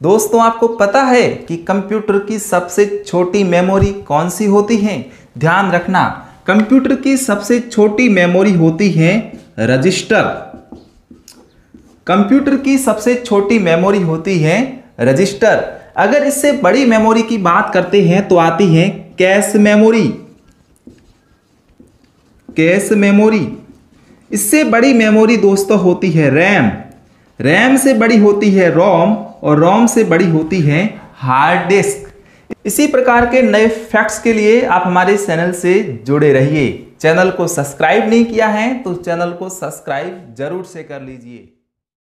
दोस्तों आपको पता है कि कंप्यूटर की सबसे छोटी मेमोरी कौन सी होती है? ध्यान रखना, कंप्यूटर की सबसे छोटी मेमोरी होती है रजिस्टर। कंप्यूटर की सबसे छोटी मेमोरी होती है रजिस्टर। अगर इससे बड़ी मेमोरी की बात करते हैं तो आती है कैश मेमोरी। Cache memory. इससे बड़ी मेमोरी दोस्तों होती है रैम। रैम से बड़ी होती है रोम और रोम से बड़ी होती है हार्ड डिस्क। इसी प्रकार के नए फैक्ट्स के लिए आप हमारे चैनल से जुड़े रहिए। चैनल को सब्सक्राइब नहीं किया है तो चैनल को सब्सक्राइब जरूर से कर लीजिए।